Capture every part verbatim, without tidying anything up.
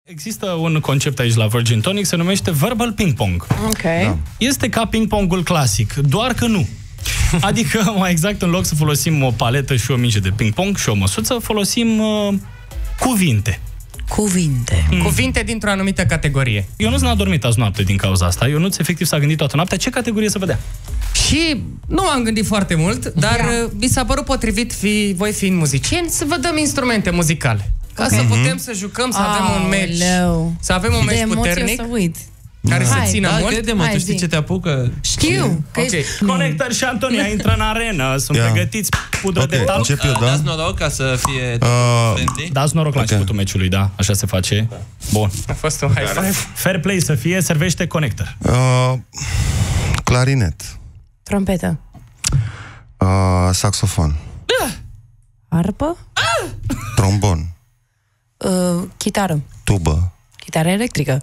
Există un concept aici la Virgin Tonic, se numește verbal ping-pong. Ok. Da. Este ca ping-pongul clasic, doar că nu. Adică, mai exact, în loc să folosim o paletă și o minge de ping-pong și o măsuță, folosim uh, cuvinte. Cuvinte. Mm. Cuvinte dintr-o anumită categorie. Ionuț n-a dormit azi noapte din cauza asta. Ionuț efectiv s-a gândit toată noaptea ce categorie să vedea. Și nu m-am gândit foarte mult, dar yeah. mi s-a părut potrivit, fi, voi fiind muzicieni, să vă dăm instrumente muzicale. Ca okay. să putem să jucăm, să avem un meci. Să avem un meci puternic. Care Hai, se țină da, mult. crede-mă, tu știi ce te apucă? Știu. Că okay. Conector și Antonia intră în arenă. Sunt yeah. pregătiți, pudră okay. de talc. Încep eu, da? Dați noroc ca să fie uh, Dați noroc la okay. începutul meciului, da? Așa se face. Da. Bun. A fost un high five. Fair play să fie, servește Conector. Uh, clarinet. Trompetă. Uh, saxofon. Uh. Arpă. Uh. Trombon. Uh, chitară. Tubă. Chitară electrică.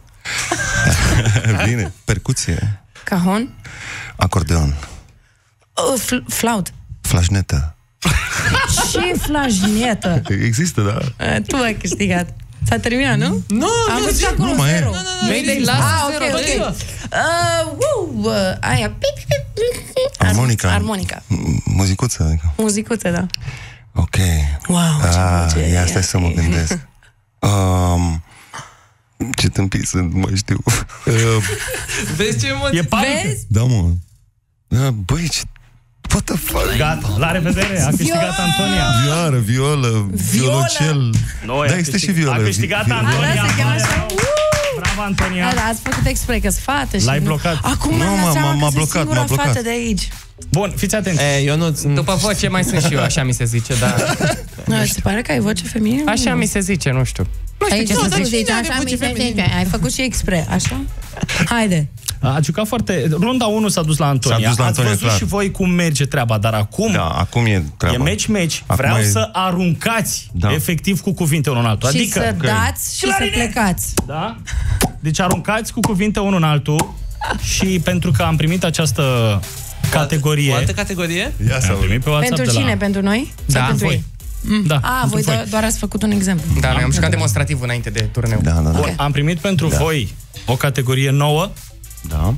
Bine. Percuție. Cajon. Acordeon. Uh, fl flaut. Flașnetă. Ce flașnetă? Există, da. Uh, tu ai câștigat. S-a terminat, nu? Nu, am văzut acolo nu mai zero. e. Nu, nu, nu, lasă zero. Ok, ok. Uh, uh, aia. Armonica. Armonica. Muzicuță. Adică. Muzicuță, da. Ok. Wow, ah, ce ia stai să mă gândesc. Um, ce tâmpii sunt, mă știu. Uh, Vezi ce emoții? E panică? Vezi? da, mă. Uh, băi, ce... What the fuck? Gata, la revedere, a câștigat Antonia. Vioară, violă, violocel. Noi da, există și violă. A câștigat Antonia. Bravo, Antonia. Da, ați făcut expre că-s fată și... L-ai blocat. Acum nu, m-a blocat, m-a blocat. Fată de aici. Bun, fiți atenți. E, eu nu... După voce mai sunt și eu, așa mi se zice, dar... Nu, se pare că ai voce feminină? Așa mi se zice, nu știu. Nu știu aici ce să zici. zici, așa mi se zice. Ai făcut și expre, așa? Haide. A jucat foarte... Runda unu s-a dus la Antonia. S-a dus la Antonia, ați văzut clar. și voi cum merge treaba, dar acum... Da, acum e treaba. E meci-meci. Vreau e... să aruncați da. efectiv cu cuvinte unul în altul. Și adică, să dați și să plecați. Da? Deci aruncați cu cuvinte unul în altul și pentru că am primit această categorie... O altă categorie? Ia să primit pe WhatsApp pentru de cine? la... Pentru noi? Da, Sau pentru voi. ei? Mm. Da, A, voi, voi doar ați făcut un exemplu. Da, noi am jucat demonstrativ înainte de turneu. Da, da, da. Okay. Am primit pentru da. voi o categorie nouă. Da.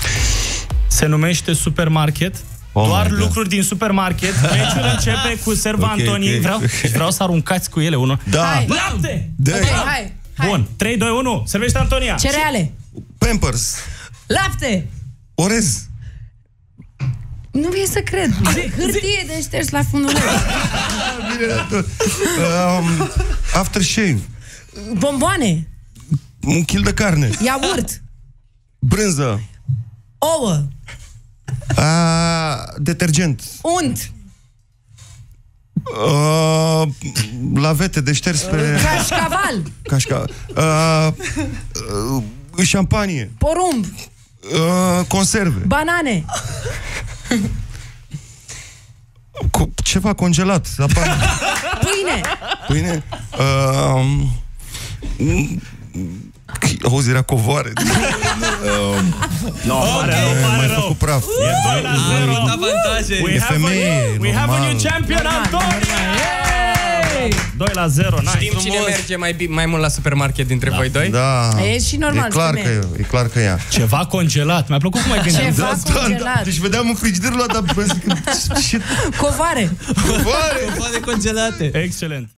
Se numește Supermarket. Oh doar lucruri din supermarket. Meciul începe cu serva okay, Antoniei. Okay. Vreau, vreau să aruncați cu ele unul. Da. Hai. Lapte! Okay, hai, hai. Bun. trei, doi, unu. Servește Antonia. Cereale. Pampers. Lapte. Orez. Nu e să cred. Hârtie de șters la fundul meu. um, Aftershave. Bomboane. Un kil de carne. Iaurt. Brânză. Ouă. Uh, detergent. Unt. Uh, lavete de șters pe... Cașcaval. Cașcaval. Uh, uh, șampanie. Porumb. Uh, conserve. Banane. Co ceva congelat. Pâine. Pâine. Uh, auzi, era covoare. Nu, pare rău, pare rău. Praf. E doi la zero. Avantaje. E femeie. We have a new champion, Antonia! doi la zero, nice. Știm cine merge mai, mai mult la supermarket dintre da. voi doi? Da. E și normal. E clar, că, e clar că ea. Ceva congelat. Mi-a plăcut cum ai gândit. Ceva da, congelat. Da, da. Deci vedeam în frigiderul ăla, dar... Covare. Covare. Covare congelate. Excelent.